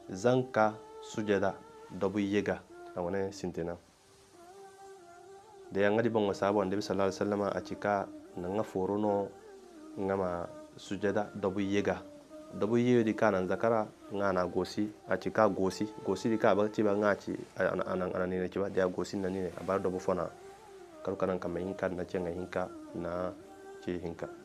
zanka sujada dabu yega awane sintina da ya ngadi bongo sabo ande sallallahu alaihi wasallam a cika nanga forono ngama sujada dabu yega dabu yega di kana zakara ngana gosi a cika gosi di ka ba ci ba ngaci anan ne ci ba da gosi nan ne a bar dabu fona karu kanan kamar hinka na ce nga hinka na ce hinka